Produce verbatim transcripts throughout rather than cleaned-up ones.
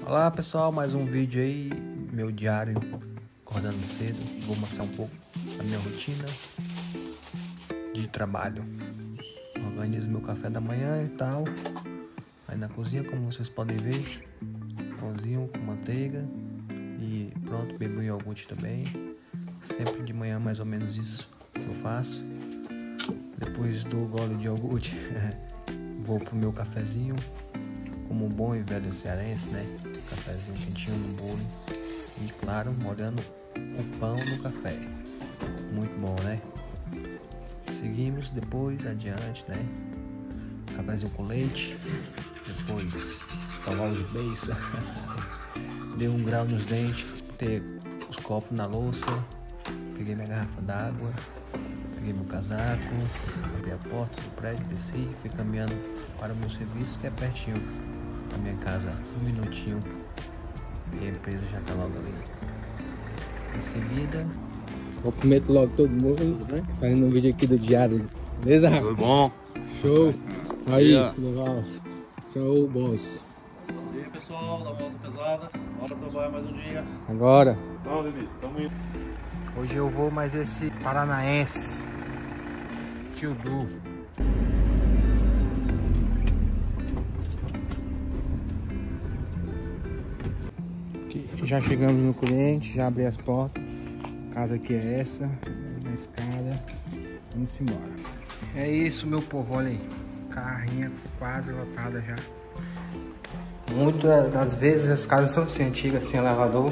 Olá pessoal, mais um vídeo aí, meu diário, acordando cedo. Vou mostrar um pouco a minha rotina de trabalho. Organizo meu café da manhã e tal. Aí na cozinha, como vocês podem ver, pãozinho com manteiga e pronto, bebo um iogurte também. Sempre de manhã mais ou menos isso que eu faço. Depois do gole de iogurte, vou pro meu cafezinho, como um bom e velho cearense, né? Cafezinho quentinho no bolo e, claro, molhando o pão no café. Muito bom, né? Seguimos depois adiante, né? Cafezinho com leite, depois escovar de beiça. Dei um grau nos dentes, botei os copos na louça, peguei minha garrafa d'água, peguei meu casaco, abri a porta do prédio, desci e fui caminhando para o meu serviço, que é pertinho da minha casa, um minutinho, e a empresa já tá logo ali. Em seguida, cumprimento logo todo mundo, né? Fazendo um vídeo aqui do diário, beleza? Tudo bom? Show! Aí, Yeah. legal. Sou o boss. E aí pessoal, da volta pesada, bora trabalhar mais um dia. Agora. Vamos, David, tamo indo. hoje eu vou mais esse paranaense, Tio Du. Já chegamos no cliente, já abri as portas. A casa aqui é essa, na escada. Vamos embora. É isso, meu povo, olha aí. Carrinha quase lotada já. Muitas das vezes as casas são assim, antigas, sem elevador.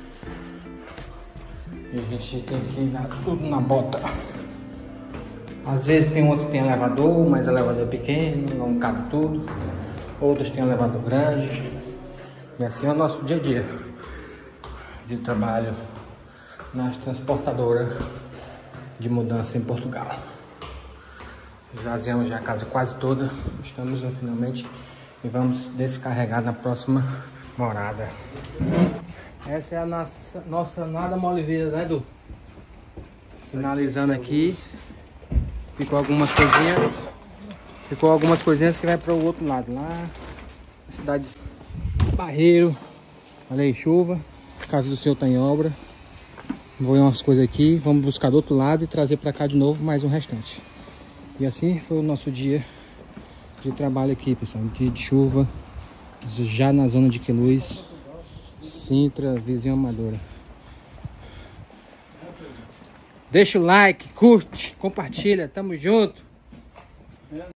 E a gente tem que ir na, tudo na bota. Às vezes tem umas que tem elevador, mas o elevador é pequeno, não cabe tudo. Outros tem elevador grande. E assim é o nosso dia a dia de trabalho nas transportadoras de mudança em Portugal. Esvaziamos já a casa quase toda. Estamos no finalmente e vamos descarregar na próxima morada. Essa é a nossa, nossa nada mole vida, né, Edu? Finalizando aqui. Ficou algumas coisinhas. Ficou algumas coisinhas que vai para o outro lado, lá na cidade de Barreiro. Olha aí, chuva. A casa do senhor tá em obra. Vou ver umas coisas aqui. Vamos buscar do outro lado e trazer para cá de novo mais um restante. E assim foi o nosso dia de trabalho aqui, pessoal. Dia de chuva, já na zona de Queluz, Sintra, vizinha Amadora. Deixa o like, curte, compartilha, tamo junto.